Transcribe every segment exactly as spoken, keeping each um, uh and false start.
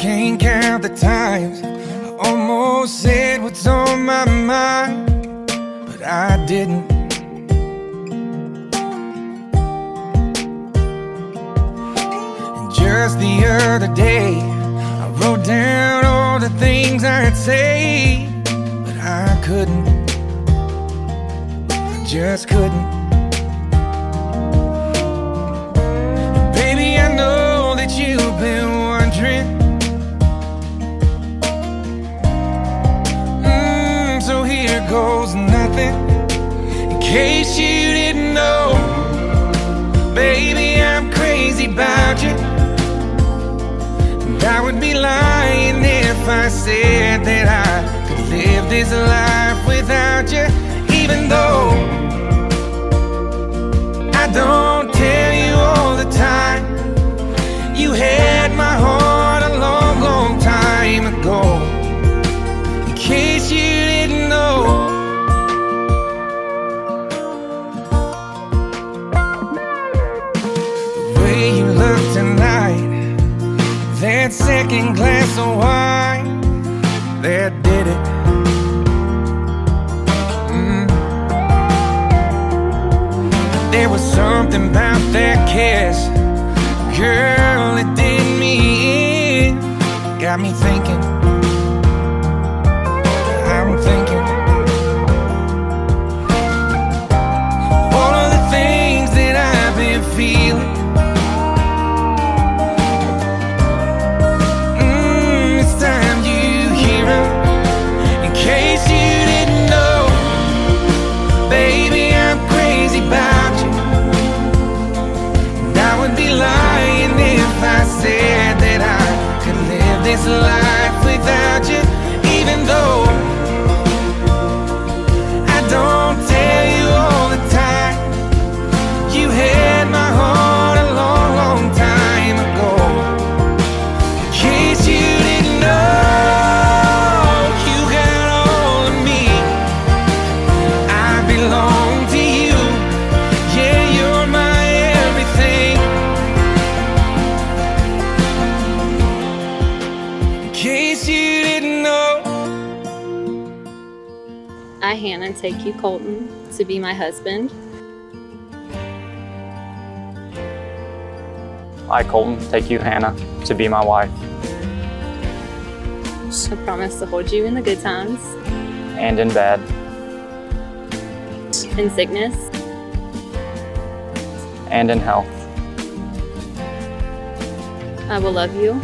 can't count the times I almost said what's on my mind, but I didn't. And just the other day, I wrote down all the things I'd say, but I couldn't. I just couldn't. And baby, I know that you've been wondering. Mm, so here goes nothing. In case you didn't know, baby, I'm crazy about you. And I would be lying if I said that I could live this life without you. Even though I don't tell you all the time, you had my heart a long, long time ago. In case you didn't know. The way you look tonight, that second glass of wine, that did it. Mm. There was something about that kiss, girl, it did me in. Got me thinking, I'm thinking all of the things that I've been feeling. Mm, it's time you hear it. In case you didn't know, baby, I'm crazy about you. And I would be lying if I said that I could live this life without you. Even though I don't tell you all the time, you had my heart a long, long time ago. In case you didn't know, you got all of me. I belong to you. Yeah, you're my everything. In case you didn't know. I, Hannah, take you, Colton, to be my husband. I, Colton, take you, Hannah, to be my wife. I promise to hold you in the good times, And in bad. in sickness, And in health. I will love you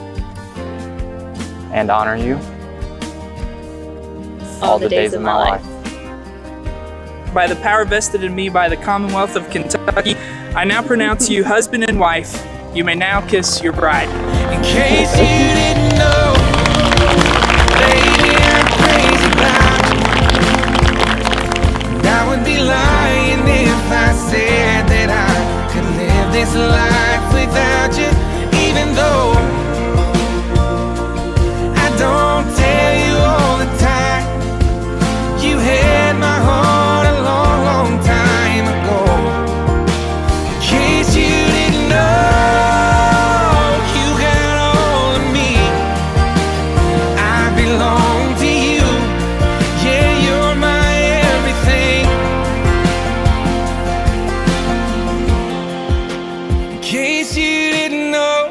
And honor you. all the days of my life. By the power vested in me by the Commonwealth of Kentucky, I now pronounce you husband and wife. You may now kiss your bride. In case you didn't know, baby, I'm crazy about you. And I would be lying if I said that I could live this life without you. Even though I don't tell you all the time, you had my heart a long, long time ago. In case you didn't know, you got all of me. I belong to you. Yeah, you're my everything. In case you didn't know,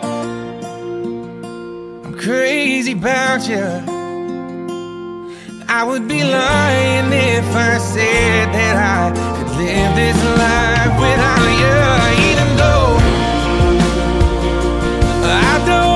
I'm crazy about you. I would be lying if I said that I could live this life without you. Even though I don't